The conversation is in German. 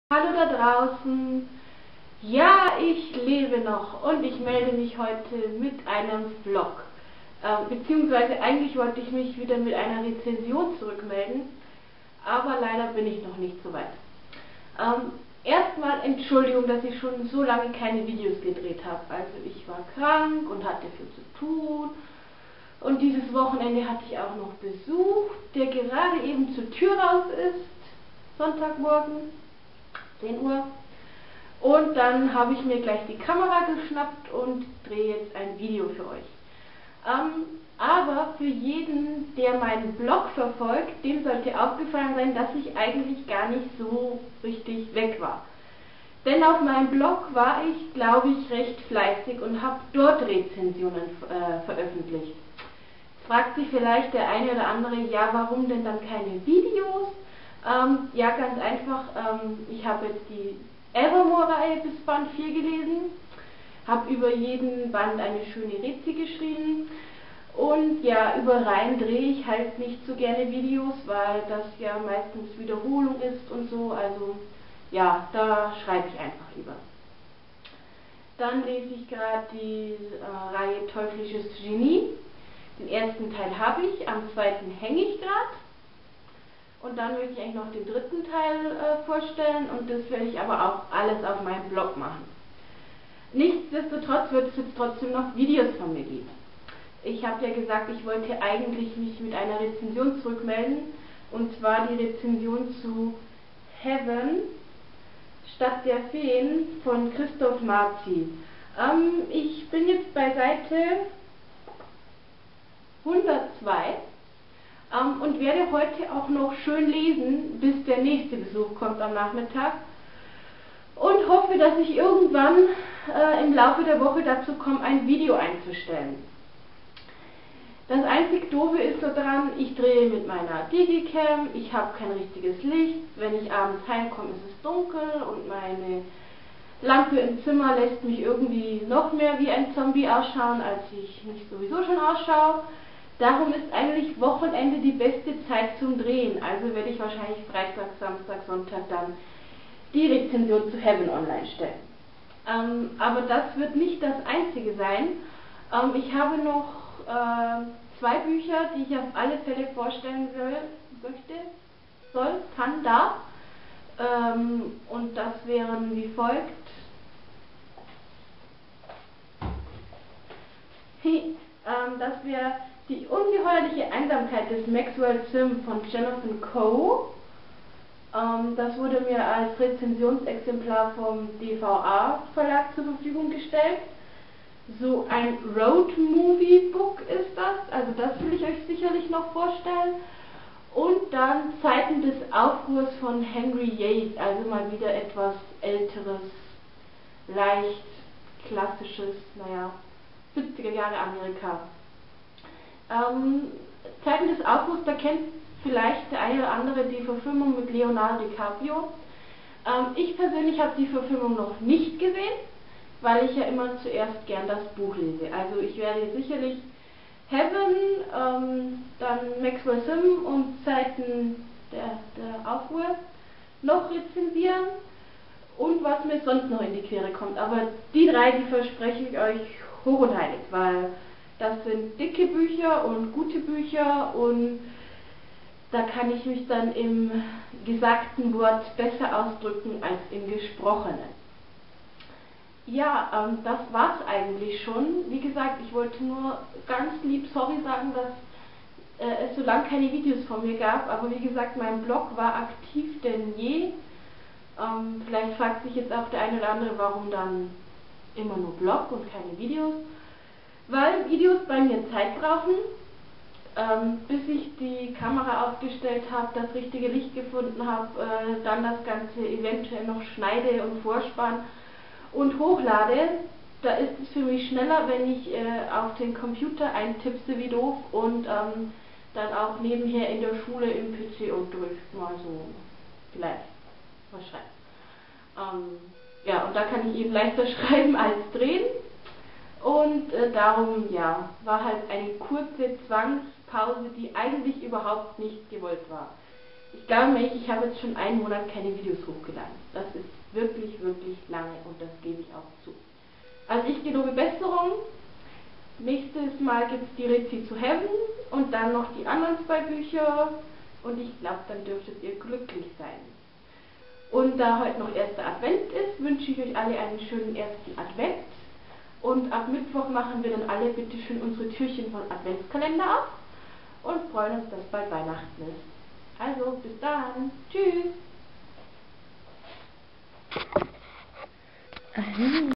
Hallo da draußen. Ja, ich lebe noch und ich melde mich heute mit einem Vlog. Beziehungsweise eigentlich wollte ich mich wieder mit einer Rezension zurückmelden, aber leider bin ich noch nicht so weit. Erstmal Entschuldigung, dass ich schon so lange keine Videos gedreht habe. Also ich war krank und hatte viel zu tun. Und dieses Wochenende hatte ich auch noch Besuch, der gerade eben zur Tür raus ist. Sonntagmorgen. 10 Uhr. Und dann habe ich mir gleich die Kamera geschnappt und drehe jetzt ein Video für euch. Aber für jeden, der meinen Blog verfolgt, dem sollte aufgefallen sein, dass ich eigentlich gar nicht so richtig weg war. Denn auf meinem Blog war ich, glaube ich, recht fleißig und habe dort Rezensionen veröffentlicht. Jetzt fragt sich vielleicht der eine oder andere, ja, warum denn dann keine Videos? Ja, ganz einfach, ich habe jetzt die Evermore-Reihe bis Band 4 gelesen, habe über jeden Band eine schöne Rezi geschrieben und ja, über Reihen drehe ich halt nicht so gerne Videos, weil das ja meistens Wiederholung ist und so, also ja, da schreibe ich einfach lieber. Dann lese ich gerade die Reihe Teuflisches Genie. Den ersten Teil habe ich, am zweiten hänge ich gerade. Und dann möchte ich eigentlich noch den dritten Teil vorstellen und das werde ich aber auch alles auf meinem Blog machen. Nichtsdestotrotz wird es jetzt trotzdem noch Videos von mir geben. Ich habe ja gesagt, ich wollte eigentlich mich mit einer Rezension zurückmelden, und zwar die Rezension zu Heaven, Stadt der Feen von Christoph Marzi. Ich bin jetzt bei Seite 102. Und werde heute auch noch schön lesen, bis der nächste Besuch kommt am Nachmittag. Und hoffe, dass ich irgendwann im Laufe der Woche dazu komme, ein Video einzustellen. Das einzig Doofe ist so dran, ich drehe mit meiner Digicam, ich habe kein richtiges Licht. Wenn ich abends heimkomme, ist es dunkel und meine Lampe im Zimmer lässt mich irgendwie noch mehr wie ein Zombie ausschauen, als ich mich sowieso schon ausschaue. Darum ist eigentlich Wochenende die beste Zeit zum Drehen. Also werde ich wahrscheinlich Freitag, Samstag, Sonntag dann die Rezension zu Heaven online stellen. Aber das wird nicht das einzige sein. Ich habe noch 2 Bücher, die ich auf alle Fälle vorstellen darf. Und das wären wie folgt. Das wäre Die ungeheuerliche Einsamkeit des Maxwell Sim von Jonathan Coe. Das wurde mir als Rezensionsexemplar vom DVA Verlag zur Verfügung gestellt. So ein Road-Movie-Book ist das, also das will ich euch sicherlich noch vorstellen. Und dann Zeiten des Aufruhrs von Henry Yates, also mal wieder etwas älteres, leicht klassisches, 70er Jahre Amerika. Zeiten des Aufruhrs, da kennt vielleicht der eine oder andere die Verfilmung mit Leonardo DiCaprio. Ich persönlich habe die Verfilmung noch nicht gesehen, weil ich ja immer zuerst gern das Buch lese. Also ich werde sicherlich Heaven, dann Maxwell Sim und Zeiten der Aufruhr noch rezensieren und was mir sonst noch in die Quere kommt. Aber die 3, die verspreche ich euch hoch und heilig, weil das sind dicke Bücher und gute Bücher und da kann ich mich dann im gesagten Wort besser ausdrücken als im gesprochenen. Ja, das war's eigentlich schon. Wie gesagt, ich wollte nur ganz lieb sorry sagen, dass es so lange keine Videos von mir gab, aber wie gesagt, mein Blog war aktiv denn je. Vielleicht fragt sich jetzt auch der eine oder andere, warum dann immer nur Blog und keine Videos. Weil Videos bei mir Zeit brauchen, bis ich die Kamera aufgestellt habe, das richtige Licht gefunden habe, dann das Ganze eventuell noch schneide und vorspann und hochlade. Da ist es für mich schneller, wenn ich auf den Computer eintippse wie doof und dann auch nebenher in der Schule im PC und mal so vielleicht was schreiben. Ja, und da kann ich eben leichter schreiben als drehen. Und darum, ja, war halt eine kurze Zwangspause, die eigentlich überhaupt nicht gewollt war. Ich glaube nicht, ich habe jetzt schon einen Monat keine Videos hochgeladen. Das ist wirklich, wirklich lange und das gebe ich auch zu. Also ich gelobe Besserung. Nächstes Mal gibt es die Rezi zu Heaven und dann noch die anderen 2 Bücher und ich glaube, dann dürftet ihr glücklich sein. Und da heute noch erster Advent ist, wünsche ich euch alle einen schönen ersten Advent. Und ab Mittwoch machen wir dann alle bitte schön unsere Türchen von Adventskalender ab und freuen uns, dass bald Weihnachten ist. Also, bis dann. Tschüss.